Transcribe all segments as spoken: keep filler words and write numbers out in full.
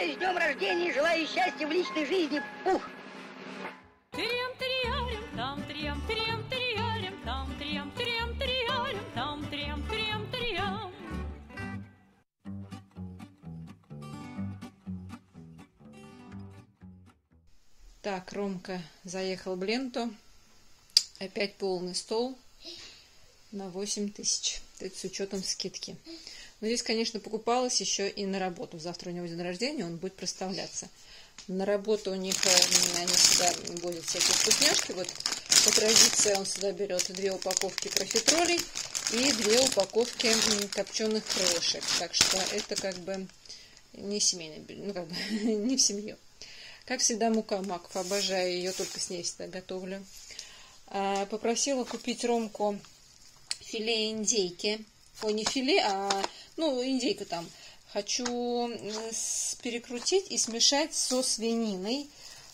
Поздравляю с днем рождения и желаю счастья в личной жизни. Ух! Так, Ромка заехал в ленту. Опять полный стол на восемь тысяч. Это с учетом скидки. Но здесь, конечно, покупалась еще и на работу. Завтра у него день рождения, он будет проставляться. На работу у них, они сюда возят всякие вкусняшки. Вот по традиции он сюда берет две упаковки профитролей и две упаковки копченых крылышек. Так что это как бы не семейный, ну как бы не в семью. Как всегда, мука Макф. Обожаю ее, только с ней всегда готовлю. Попросила купить Ромку филе индейки. Ой, не филе, а ну, индейка там. Хочу перекрутить и смешать со свининой.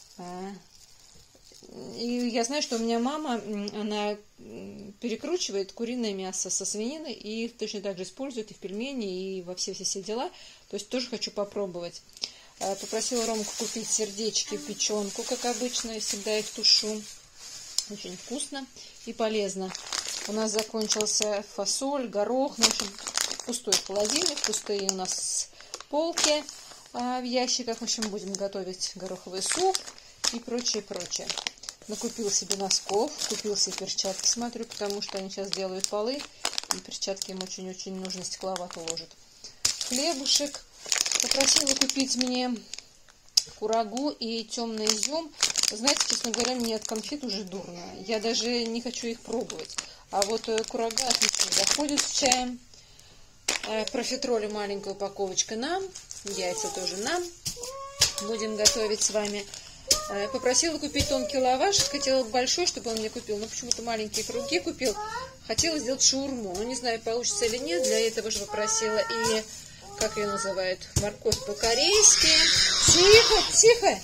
И я знаю, что у меня мама, она перекручивает куриное мясо со свининой и точно так же использует и в пельмени, и во все-все-все дела. То есть тоже хочу попробовать. Попросила Ромку купить сердечки, печенку, как обычно. Я всегда их тушу. Очень вкусно и полезно. У нас закончился фасоль, горох. Ну, в общем, пустой холодильник, пустые у нас полки а, в ящиках. В общем, будем готовить гороховый суп и прочее, прочее. Накупил себе носков, купил себе перчатки, смотрю, потому что они сейчас делают полы. И перчатки им очень-очень нужно, стекловато ложат. Хлебушек. Попросила купить мне курагу и темный изюм. Знаете, честно говоря, мне от конфет уже дурно. Я даже не хочу их пробовать. А вот курага отлично заходит с чаем. Профитроли маленькая упаковочка нам. Яйца тоже нам. Будем готовить с вами. Попросила купить тонкий лаваш. Хотела большой, чтобы он мне купил. Но почему-то маленькие круги купил. Хотела сделать шаурму. Ну, не знаю, получится или нет. Для этого же попросила и... Как ее называют? Морковь по-корейски. Тихо, тихо.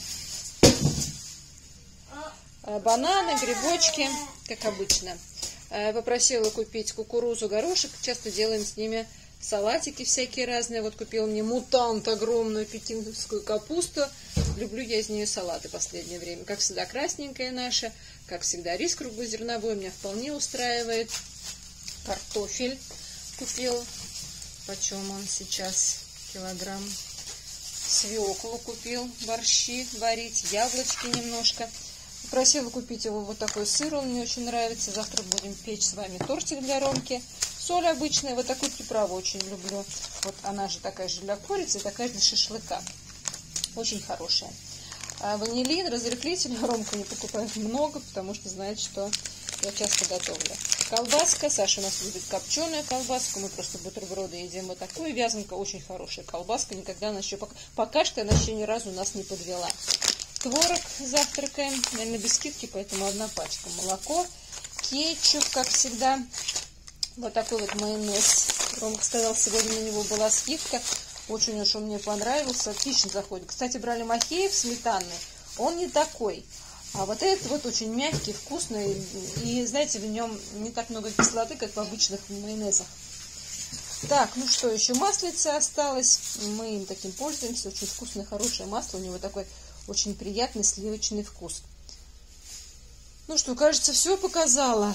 Бананы, грибочки, как обычно. Попросила купить кукурузу, горошек. Часто делаем с ними салатики всякие разные. Вот купила мне мутант, огромную пекинскую капусту. Люблю я из нее салаты в последнее время. Как всегда, красненькая наша. Как всегда, рис круглозерновой меня вполне устраивает. Картофель купил. Почем он сейчас? Килограмм. Свеклу купил, борщи варить, яблочки немножко. Попросила купить его вот такой сыр, он мне очень нравится. Завтра будем печь с вами тортик для Ромки. Соль обычная, вот такую приправу очень люблю. Вот она же такая же для курицы, такая же для шашлыка. Очень хорошая. А ванилин, разрыхлитель Ромка не покупает много, потому что знает, что я часто готовлю. Колбаска. Саша у нас любит копченую колбаску. Мы просто бутерброды едим вот такую. Вязанка очень хорошая колбаска. Никогда она еще... Пока, пока что она еще ни разу нас не подвела. Творог завтракаем. Наверное, без скидки, поэтому одна пачка. Молоко. Кетчуп, как всегда. Вот такой вот майонез. Ромка сказал, сегодня на него была скидка. Очень уж он мне понравился. Отлично заходит. Кстати, брали Махеев сметанный. Он не такой. А вот этот вот очень мягкий, вкусный. И, знаете, в нем не так много кислоты, как в обычных майонезах. Так, ну что, еще маслице осталось. Мы им таким пользуемся. Очень вкусное, хорошее масло. У него такой очень приятный сливочный вкус. Ну что, кажется, все показала.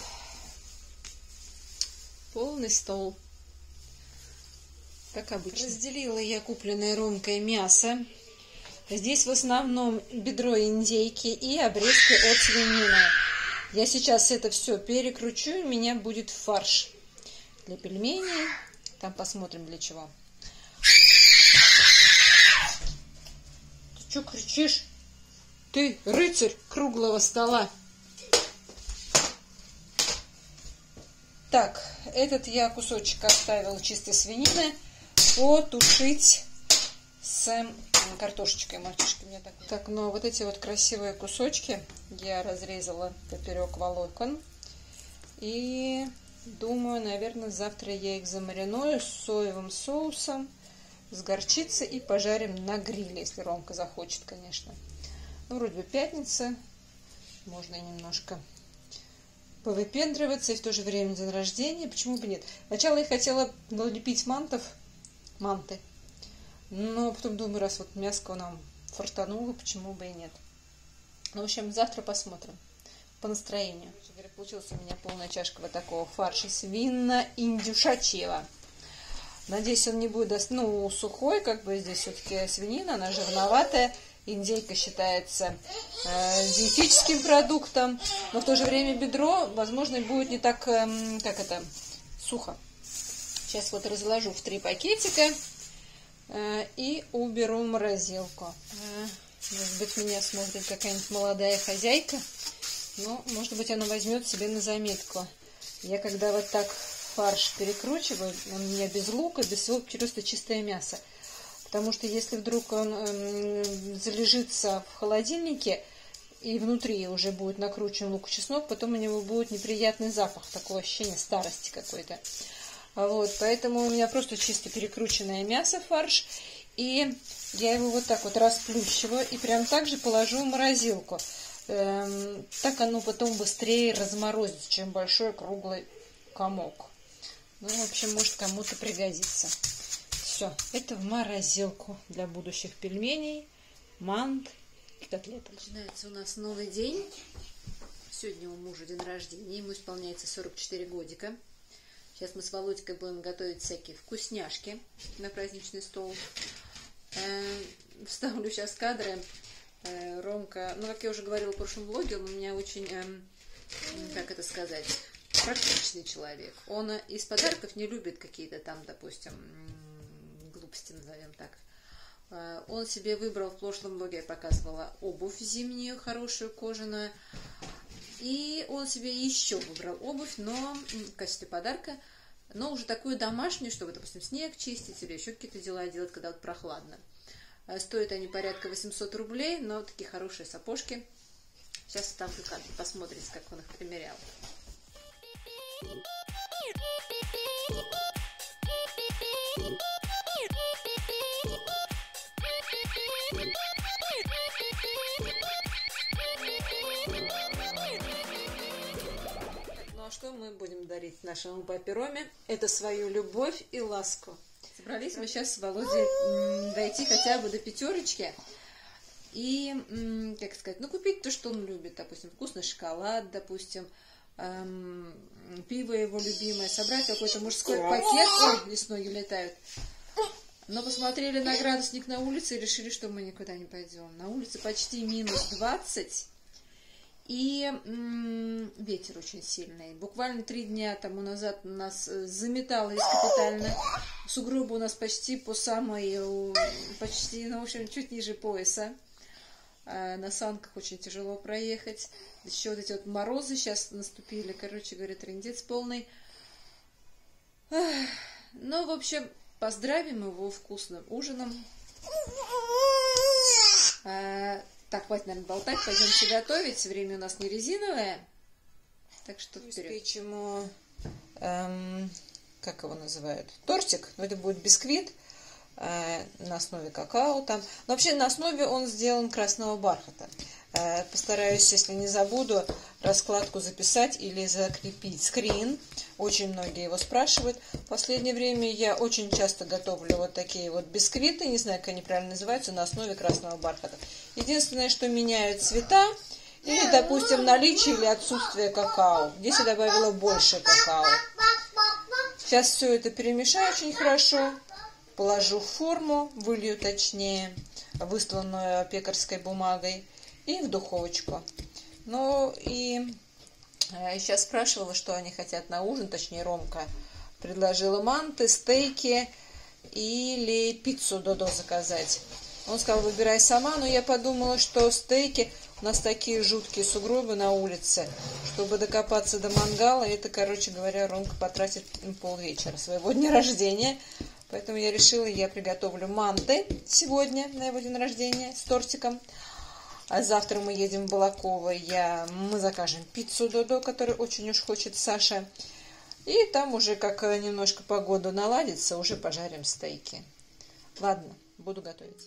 Полный стол. Как обычно. Разделила я купленное Ромкой мясо. Здесь в основном бедро индейки и обрезки от свинины. Я сейчас это все перекручу, и у меня будет фарш для пельменей. Там посмотрим для чего. Ты что кричишь? Ты рыцарь круглого стола. Так, этот я кусочек оставил чистой свинины потушить с картошечкой, мальчишки мне так. Так, ну вот эти вот красивые кусочки я разрезала поперек волокон. И думаю, наверное, завтра я их замариную с соевым соусом, с горчицей и пожарим на гриле, если Ромка захочет, конечно. Ну, вроде бы пятница, можно немножко повыпендриваться и в то же время день рождения. Почему бы нет? Сначала я хотела налепить мантов, манты. Но потом думаю, раз вот мяско нам фартануло, почему бы и нет. Ну, в общем, завтра посмотрим по настроению. Получилась у меня полная чашка вот такого фарша свинно-индюшачьего. Надеюсь, он не будет, ну, сухой, как бы здесь все-таки свинина, она жирноватая. Индейка считается э, диетическим продуктом, но в то же время бедро, возможно, будет не так, э, как это, сухо. Сейчас вот разложу в три пакетика э, и уберу в морозилку. Э, может быть, меня смотрит какая-нибудь молодая хозяйка, но, может быть, она возьмет себе на заметку. Я когда вот так фарш перекручиваю, он у меня без лука, без всего, просто чистое мясо. Потому что если вдруг он э, залежится в холодильнике, и внутри уже будет накручен лук и чеснок, потом у него будет неприятный запах, такое ощущение старости какой-то. Вот, поэтому у меня просто чисто перекрученное мясо, фарш, и я его вот так вот расплющиваю и прям так же положу в морозилку. Эм, так оно потом быстрее разморозится, чем большой круглый комок. Ну, в общем, может кому-то пригодится. Все, это в морозилку для будущих пельменей, мант и котлеток. Начинается у нас новый день. Сегодня у мужа день рождения, ему исполняется сорок четыре годика. Сейчас мы с Володькой будем готовить всякие вкусняшки на праздничный стол. Э, вставлю сейчас кадры. Э, Ромка, ну, как я уже говорила в прошлом влоге, он у меня очень, э, как это сказать, практичный человек. Он из подарков не любит какие-то там, допустим, глупости, назовем так. Он себе выбрал, в прошлом влоге я показывала обувь зимнюю, хорошую, кожаную. И он себе еще выбрал обувь, но в качестве подарка, но уже такую домашнюю, чтобы, допустим, снег чистить или еще какие-то дела делать, когда вот прохладно. Стоят они порядка восемьсот рублей, но такие хорошие сапожки. Сейчас ставлю кадр, посмотрите, как он их примерял. Ну а что мы будем дарить нашему папе Роме? Это свою любовь и ласку. Собрались мы сейчас с Володей дойти хотя бы до пятерочки. И, как сказать, ну купить то, что он любит. Допустим, вкусный шоколад, допустим, эм, пиво его любимое. Собрать какой-то мужской пакет. Ой, здесь ноги летают. Но посмотрели на градусник на улице и решили, что мы никуда не пойдем. На улице почти минус двадцать. И м, ветер очень сильный. Буквально три дня тому назад нас заметало из капитально. Сугробы у нас почти по самой, почти, ну, в общем, чуть ниже пояса. А на санках очень тяжело проехать. Еще вот эти вот морозы сейчас наступили. Короче говоря, трындец полный. Ну, в общем, поздравим его вкусным ужином. А, так, хватит, наверное, болтать. Пойдемте готовить. Время у нас не резиновое. Так что вперед. Испечем, эм, как его называют? Тортик. Но это будет бисквит э, на основе какао. Там. Но вообще на основе он сделан красного бархата. Э, постараюсь, если не забуду, раскладку записать или закрепить. Скрин. Очень многие его спрашивают. В последнее время я очень часто готовлю вот такие вот бисквиты, не знаю, как они правильно называются, на основе красного бархата. Единственное, что меняют цвета, или, допустим, наличие или отсутствие какао. Здесь я добавила больше какао. Сейчас все это перемешаю очень хорошо, положу в форму, вылью точнее, высланную пекарской бумагой, и в духовочку. Ну и... Сейчас спрашивала, что они хотят на ужин, точнее Ромка предложила манты, стейки или пиццу Додо заказать. Он сказал, выбирай сама, но я подумала, что стейки, у нас такие жуткие сугробы на улице, чтобы докопаться до мангала, это, короче говоря, Ромка потратит полвечера своего дня рождения. Поэтому я решила, я приготовлю манты сегодня на его день рождения с тортиком. А завтра мы едем в Балаково, я, мы закажем пиццу Додо, которую очень уж хочет Саша. И там уже, как немножко погода наладится, уже пожарим стейки. Ладно, буду готовить.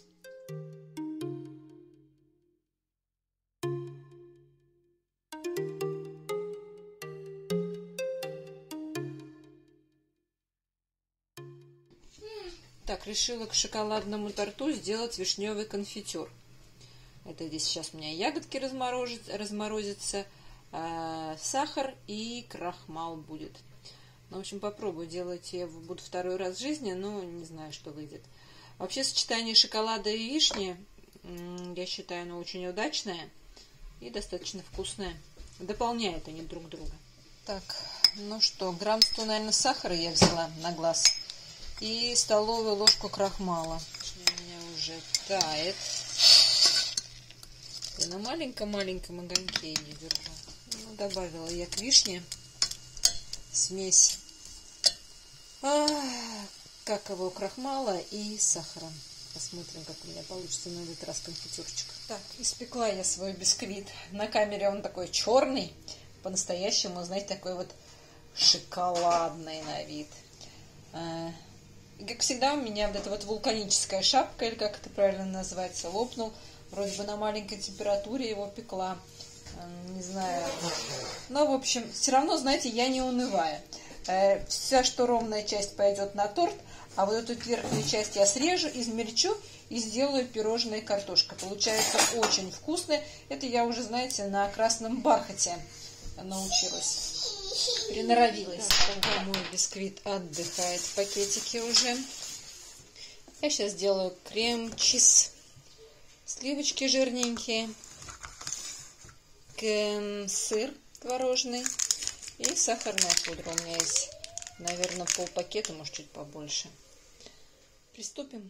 Так, решила к шоколадному торту сделать вишневый конфитюр. Это здесь сейчас у меня ягодки разморозятся, разморозятся э, сахар и крахмал будет. Ну, в общем, попробую делать. Я буду второй раз в жизни, но не знаю, что выйдет. Вообще, сочетание шоколада и вишни, я считаю, оно очень удачное и достаточно вкусное. Дополняют они друг друга. Так, ну что, грамм сто, наверное, сахара я взяла на глаз. И столовую ложку крахмала. У меня уже тает. Я на маленьком-маленьком огоньке ее держу. Ну, добавила я к вишне смесь а, какового крахмала и сахара. Посмотрим, как у меня получится на этот раз конфитюрчик. Так, испекла я свой бисквит. На камере он такой черный. По-настоящему, знаете, такой вот шоколадный на вид. А, и, как всегда, у меня вот эта вот вулканическая шапка, или как это правильно называется, лопнул. Вроде бы на маленькой температуре его пекла. Не знаю. Но, в общем, все равно, знаете, я не унываю. Вся, что ровная часть пойдет на торт, а вот эту верхнюю часть я срежу, измельчу и сделаю пирожное картошка. Получается очень вкусно. Это я уже, знаете, на красном бархате научилась. Приноровилась. Да, мой бисквит отдыхает в пакетике уже. Я сейчас сделаю крем-чиз. Сливочки жирненькие. Сыр творожный и сахарная пудра. У меня есть, наверное, полпакета, может, чуть побольше. Приступим.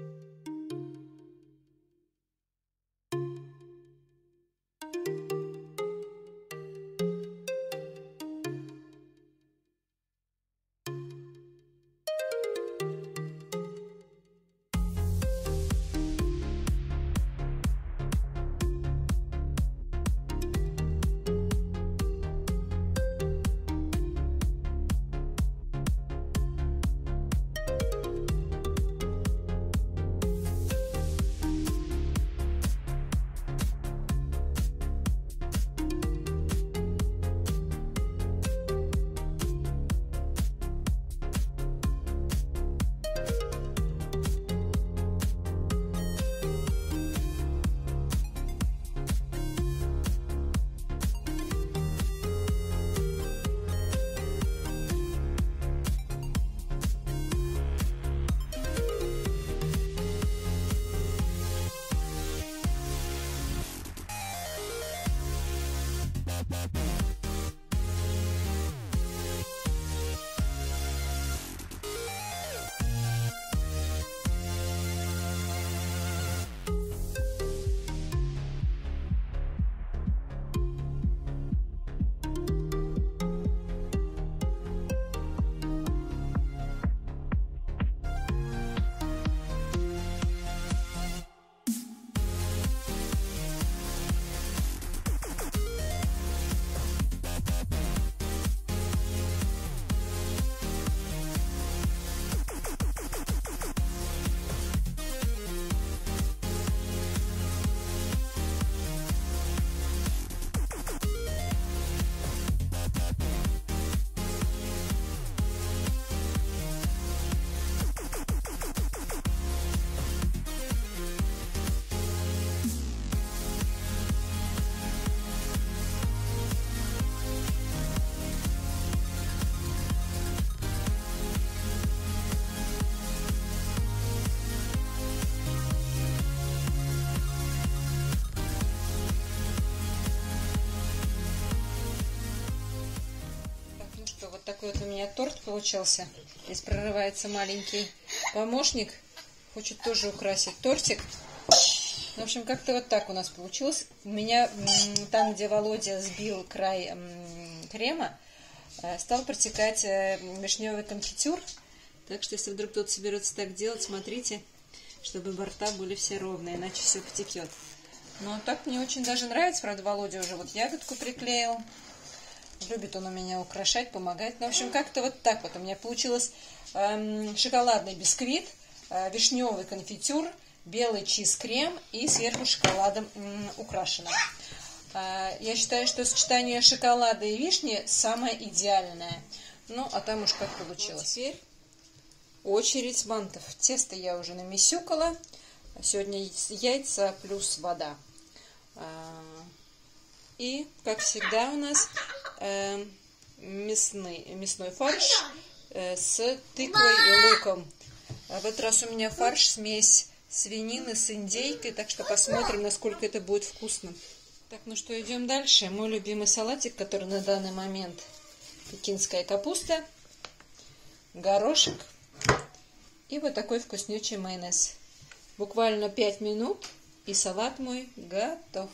Такой вот у меня торт получился. Здесь прорывается маленький помощник. Хочет тоже украсить тортик. В общем, как-то вот так у нас получилось. У меня там, где Володя сбил край крема, стал протекать вишневый конфитюр. Так что, если вдруг кто-то соберется так делать, смотрите, чтобы борта были все ровные, иначе все потекет. Но так мне очень даже нравится. Правда, Володя уже вот ягодку приклеил. Любит он у меня украшать, помогать. Ну, в общем, как-то вот так вот у меня получилось эм, шоколадный бисквит, э, вишневый конфитюр, белый чиз-крем и сверху шоколадом м, украшено. Э, я считаю, что сочетание шоколада и вишни самое идеальное. Ну, а там уж как получилось. Вот теперь Очередь мантов. Тесто я уже намесюкала. Сегодня яйца плюс вода. И, как всегда, у нас мясный, мясной фарш с тыквой и луком. В этот раз у меня фарш смесь свинины с индейкой, так что посмотрим, насколько это будет вкусно. Так, ну что, идем дальше. Мой любимый салатик, который на данный момент пекинская капуста, горошек и вот такой вкуснючий майонез. Буквально пять минут, и салат мой готов.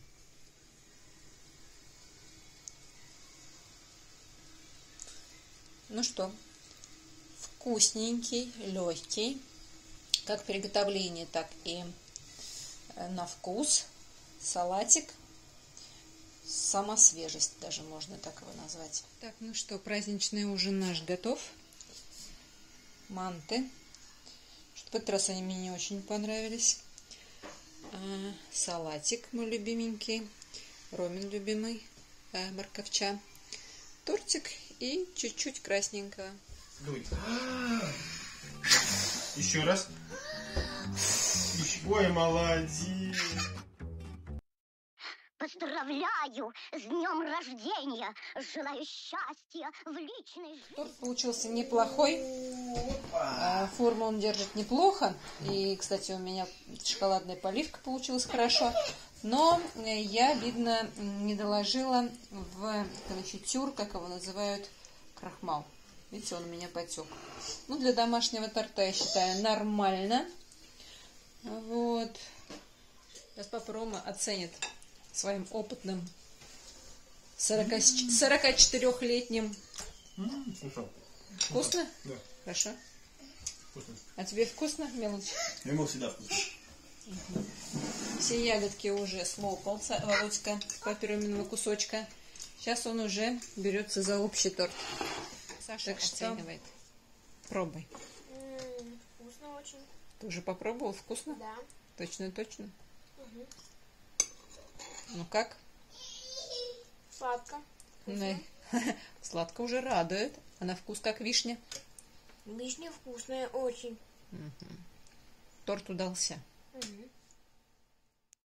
Ну что, вкусненький, легкий, как приготовление, так и на вкус. Салатик, сама свежесть, даже можно так его назвать. Так, ну что, праздничный ужин наш готов. Манты. В этот раз они мне не очень понравились. А, салатик мой любименький. Ромин любимый. А, морковча. Тортик и чуть-чуть красненького. Еще раз. Ой, молодец. Поздравляю с днем рождения! Желаю счастья в личной жизни! Торт получился неплохой. Форму он держит неплохо. И, кстати, у меня шоколадная поливка получилась хорошо. Но я, видно, не доложила в конфитюр, как его называют, крахмал. Видите, он у меня потек. Ну, для домашнего торта, я считаю, нормально. Вот. Сейчас папа Рома оценит своим опытным сорокачетырёхлетним. Вкусно? Да. Хорошо. Вкусно. А тебе вкусно, мелочь? Ему всегда вкусно. Угу. Все ягодки уже слопал Володька с папироминого кусочка. Сейчас он уже берется за общий торт. Саша так оценивает. Что? Пробуй. М-м, вкусно очень. Ты уже попробовал? Вкусно? Да. Точно, точно? Угу. Ну как? Сладко. Ну, сладко уже радует. А на вкус как вишня? Вишня вкусная очень. Угу. Торт удался. Угу.